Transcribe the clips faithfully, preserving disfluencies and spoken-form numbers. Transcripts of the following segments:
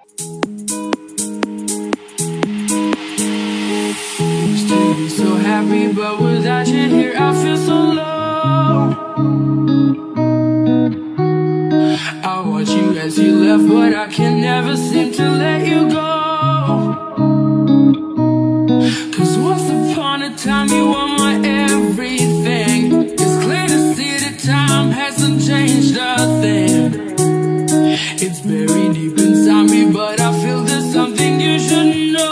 Used to be so happy, but without you here I feel so low. I watch you as you left, but I can never seem to let you go. Cause once upon a time you were my everything. It's clear to see that time hasn't changed a thing. It's buried deep inside me, but I feel there's something you should know.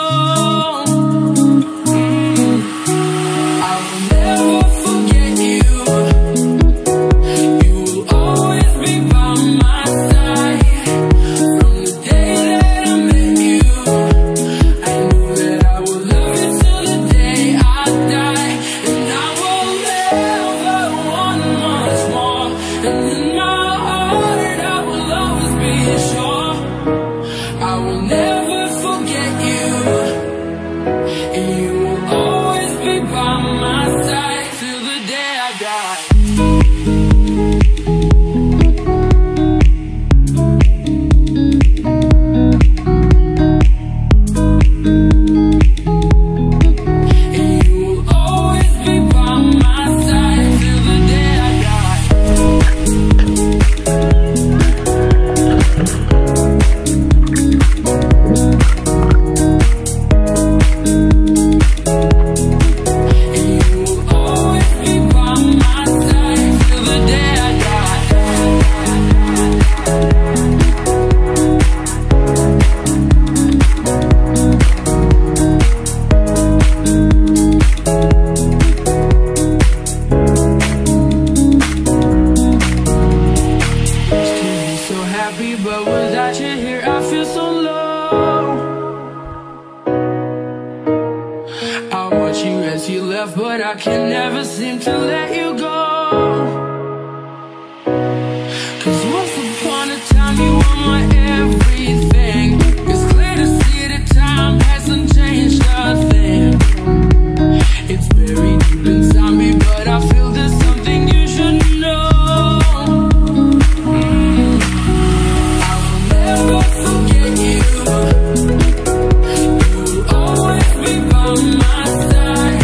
But I can never seem to let you go. Cause once upon a time you were my everything. It's clear to see that time hasn't changed a thing. It's buried deep inside me, but I feel there's something you should know. mm. I will never forget you. You will always be by my side.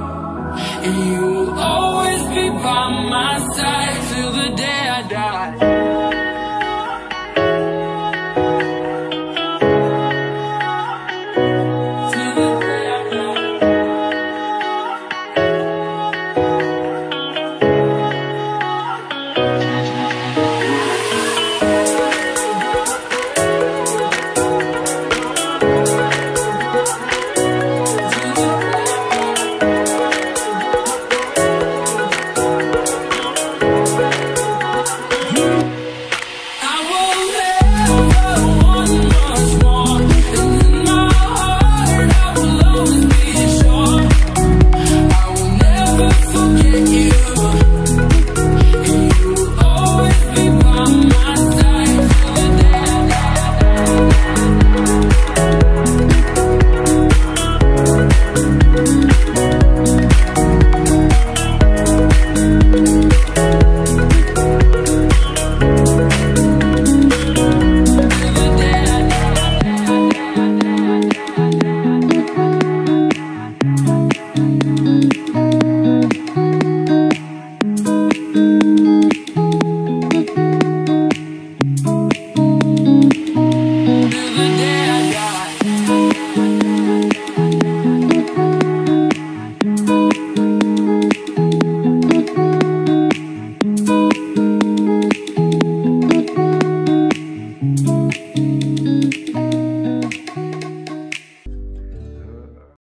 You will always be by my side till the day I die.